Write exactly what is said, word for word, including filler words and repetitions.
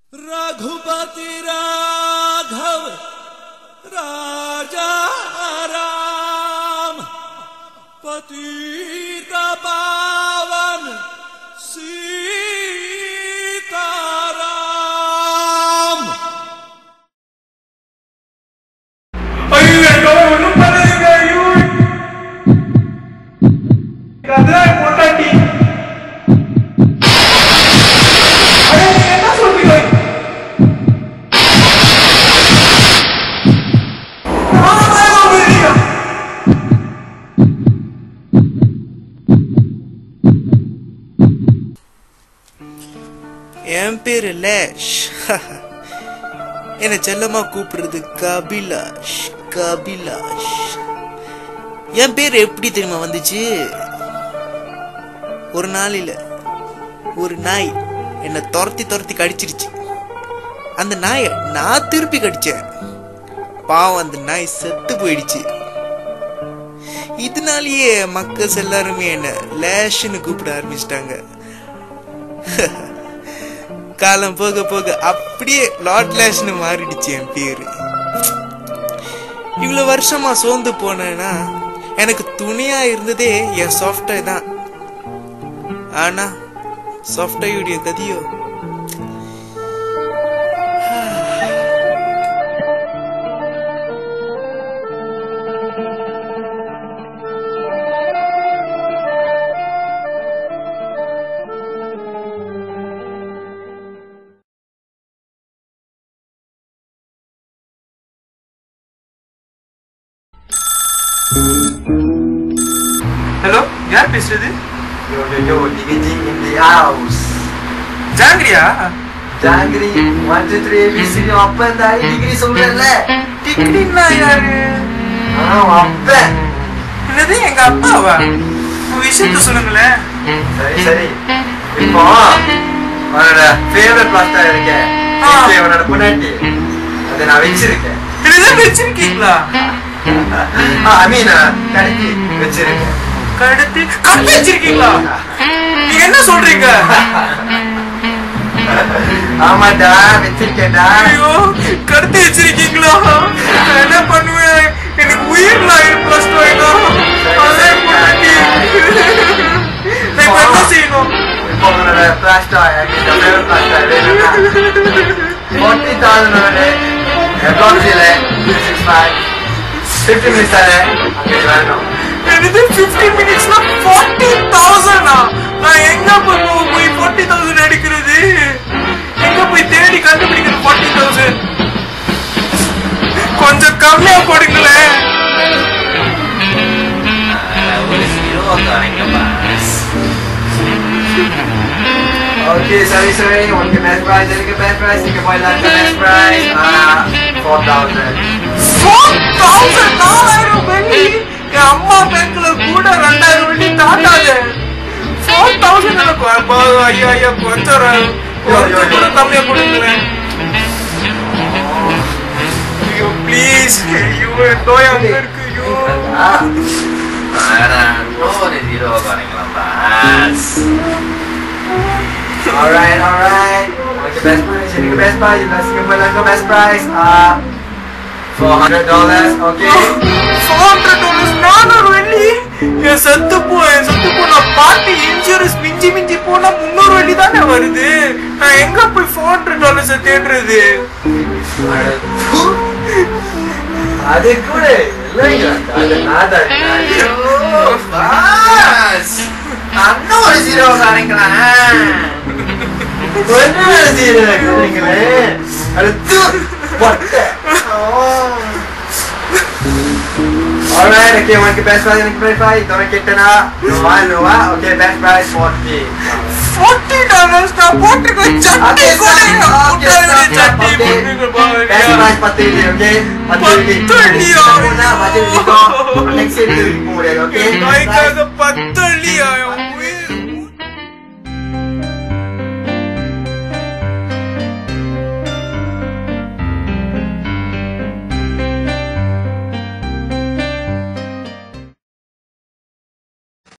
रघुपति राघव राजा राम पतित पावन सीताराम। என் பேரு லேஷ். என்ன செல்லமா கூப்பிடுறது கபிலாஷ் கபிலாஷ். என் பேர் எப்படி தெரியுமா வந்துச்சு? ஒரு நாளில ஒரு நாய் என்ன துரத்தி துரத்தி கடிச்சிருச்சு. அந்த நாய நான் திருப்பி கடிச்சேன். பாவம், அந்த நாய் செத்து போயிடுச்சு. இதனாலேயே மக்கள் எல்லாருமே என்ன லேஷ்னு கூப்பிட ஆரம்பிச்சிட்டாங்க. காலம் போக போக அப்படியே லார்ட் லேஷ்னு மாறிடுச்சு என் பேரு. இவ்வளவு வருஷமா சோர்ந்து போனேன்னா எனக்கு துணையா இருந்ததே என் சாஃப்ட்வேர் தான். ஆனா சாஃப்ட்வேருடைய கதியோ हेलो यार பேசுறது? Yo yo yo, Diggy in the house. ஜாங்கிரியா? Jangiri one two three A B C D அப்பன் தாய் டிகிரி சொல்றேன்ல. டிகிரினா யாரு? ஆ அப்பன். என்னது எங்க அப்பாவா? ஒரு விஷயத்தை சொல்லுங்களே. சரி சரி. இப்போ உன்னோட ஃபேவரட் பாஸ்தா இருக்கே. ஓகே, உன்னோட பொண்டாட்டி. அதை நான் வச்சிருக்கேன். இதுதான் வச்சிருக்கீங்களா? ஐ மீன் கடைக்கு வச்சிருக்கேன். கடத்தி கடத்தி வச்சிருக்கீங்களா? நீங்க என்ன சொல்றீங்க? ஆமாடா, வச்சிருக்கேன்டா. ஐயோ, கடத்தி வச்சிருக்கீங்களா? நான் என்ன பண்ணுவேன்? எனக்கு உயிர்ல பிளஸ் ஆயிடும். அதே பொண்டாட்டி. நான் என்ன செய்யணும்? இப்போ உன்னோட பிளாஸ்டா, எனக்கு ஃபேவரட் பிளாஸ்டா வேணும்னா forty thousand உடனே எப்ளாக்ஸில six five fifty minutes ஆக அங்கே வரணும். என்னது fifteen minutesனா forty thousand ஆ? நான் எங்க போய் போய் forty thousand அடிக்கிறது? எங்க போய் தேடி கண்டுபிடிக்கிறது forty thousand? கொஞ்சம் கம்மியா போடுங்களே. ஒரு ஹீரோ காரங்க பாஸ். ஓகே, சரி சரி, உனக்கு பெஸ்ட் பிரைஸ் எனக்கு பெஸ்ட் பிரைஸ் நீங்க போயிடலாம். Best price four thousand. four thousand நாலாயிரம் வெள்ளி. என் அம்மா பேங்க்ல கூட ரெண்டாயிரம் வெள்ளி தாண்டாது. four thousand எனக்கு ஐயா ஐயா கொஞ்சம் கொஞ்சம் கூட கம்மியா கொடுங்களேன். ஐயோ ப்ளீஸ், ஐயோ நோய் அங்க இருக்கு. ஐயோ ஒரு ஹீரோ காரங்களா boss. Alright, alright. Okay, best price. Ini best price. Let's give it a best price. Uh, four hundred dollars. Okay. four hundred dollars நானூறு வெள்ளி. என் சத்து போ என் சத்து போன பார்ட்டி இன்சூரன்ஸ் மிஞ்சி மிஞ்சி போனா முன்னூறு வெள்ளி தானே வருது. நான் எங்க போய் four hundred dollars தேடுறது? அது கூட இல்லைங்க. அது நாதா. ஐயோ பாஸ். அண்ணா ஒரு ஜீரோ காரங்களா? ஒன்னு ஜீரோ காரங்களே. அடுத்து பட்ட. Alright, okay, one ke best price, one ke best price. Don't get na. No one, no one. Okay, best price forty. forty dollars na போட்டு சட்டி கூட Okay, சட்டி போட்டு best price forty, okay? forty. பத்தொள்ளியா? Una, budget dito. Next year dito mo rin, okay? நாய்க்காக பத்தொள்ளியா?